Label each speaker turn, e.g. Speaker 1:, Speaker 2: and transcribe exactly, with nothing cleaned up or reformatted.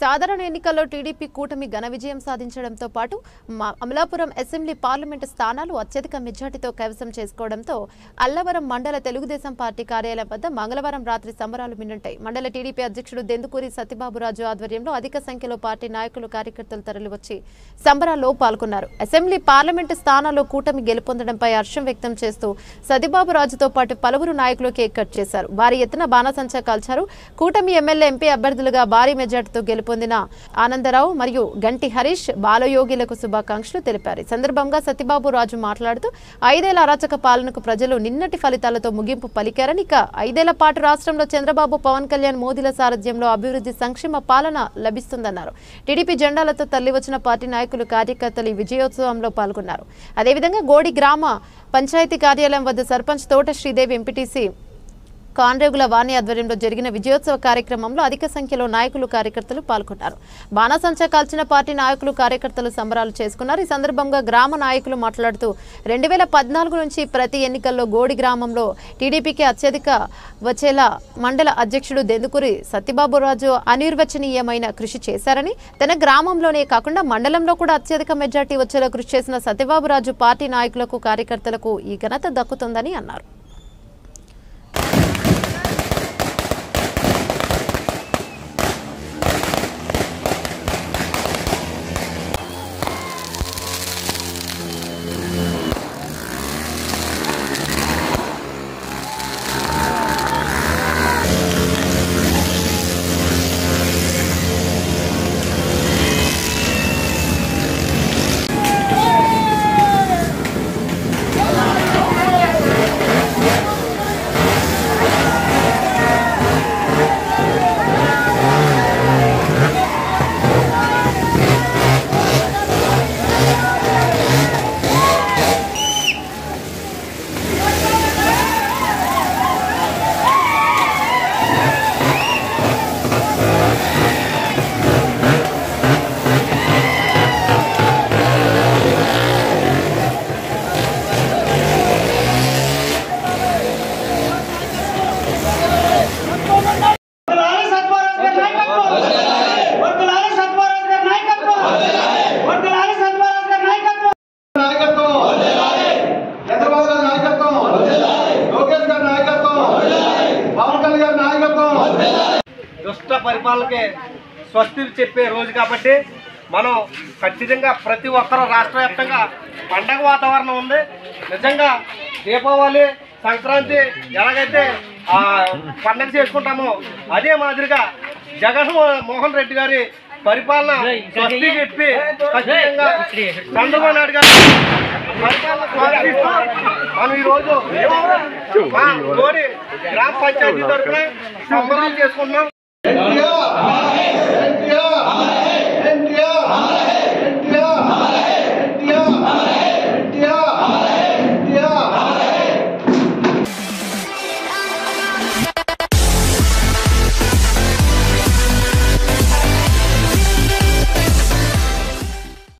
Speaker 1: సాధారణ ఎన్నికల్లో టీడీపీ కూటమి ఘన విజయం సాధించడంతో పాటు అమలాపురం అసెంబ్లీ పార్లమెంటు స్థానాలు అత్యధిక మెజార్టీతో కైవసం చేసుకోవడంతో అల్లవరం మండల తెలుగుదేశం పార్టీ కార్యాలయం వద్ద మంగళవారం రాత్రి సంబరాలు మిన్నుంటాయి. మండల టీడీపీ అధ్యక్షుడు దెందుకూరి సత్యబాబురాజు ఆధ్వర్యంలో అధిక సంఖ్యలో పార్టీ నాయకులు కార్యకర్తలు తరలివచ్చి సంబరాల్లో పాల్గొన్నారు. అసెంబ్లీ పార్లమెంటు స్థానాల్లో కూటమి గెలుపొందడంపై హర్షం వ్యక్తం చేస్తూ సత్యబాబురాజుతో పాటు పలువురు నాయకులు కేక్ కట్ చేశారు. భారీ ఎత్తున బాణసంచా కాల్చారు. కూటమి ఎమ్మెల్యే ఎంపీ అభ్యర్థులుగా భారీ మెజార్టీతో పొందిన ఆనందరావు మరియు గంటి హరీష్ బాలయోగిలకు శుభాకాంక్షలు తెలిపారు. ఈ సందర్భంగా సత్యబాబు రాజు మాట్లాడుతూ ఐదేళ్ల అరాచక పాలనకు ప్రజలు నిన్నటి ఫలితాలతో ముగింపు పలికారని, ఇక ఐదేళ్ల పాటు రాష్ట్రంలో చంద్రబాబు, పవన్ కళ్యాణ్, మోదీల సారథ్యంలో అభివృద్ధి సంక్షేమ పాలన లభిస్తుందన్నారు. టీడీపీ జెండాలతో తరలివచ్చిన పార్టీ నాయకులు, కార్యకర్తలు ఈ విజయోత్సవంలో పాల్గొన్నారు. అదేవిధంగా గోడి గ్రామ పంచాయతీ కార్యాలయం వద్ద సర్పంచ్ తోట శ్రీదేవి, ఎంపీటీసీ కాన్రేగుల వాణి ఆధ్వర్యంలో జరిగిన విజయోత్సవ కార్యక్రమంలో అధిక సంఖ్యలో నాయకులు, కార్యకర్తలు పాల్గొన్నారు. బాణసంచా కాల్చిన పార్టీ నాయకులు, కార్యకర్తలు సంబరాలు చేసుకున్నారు. ఈ సందర్భంగా గ్రామ నాయకులు మాట్లాడుతూ రెండు వేల పద్నాలుగు నుంచి ప్రతి ఎన్నికల్లో గోడి గ్రామంలో టీడీపీకి అత్యధిక వచ్చేలా మండల అధ్యక్షుడు దెందుకూరి సత్యబాబురాజు అనిర్వచనీయమైన కృషి చేశారని, తన గ్రామంలోనే కాకుండా మండలంలో కూడా అత్యధిక మెజార్టీ వచ్చేలా కృషి చేసిన సత్యబాబురాజు పార్టీ నాయకులకు, కార్యకర్తలకు ఈ ఘనత దక్కుతుందని అన్నారు.
Speaker 2: దుష్ట పరిపాలనకి స్వస్తి చెప్పే రోజు కాబట్టి మనం ఖచ్చితంగా ప్రతి ఒక్కరూ రాష్ట్ర వ్యాప్తంగా పండగ వాతావరణం ఉంది. నిజంగా దీపావళి, సంక్రాంతి ఎలాగైతే పండగ చేసుకుంటామో అదే మాదిరిగా జగన్ మోహన్ రెడ్డి గారి పరిపాలన స్వస్తి చెప్పి ఖచ్చితంగా చంద్రబాబు నాయుడు గారు పరిపాలన స్వాగతిస్తూ మనం ఈరోజు గోడి గ్రామ పంచాయతీ తరఫున సంబరాలు చేసుకుంటున్నాం.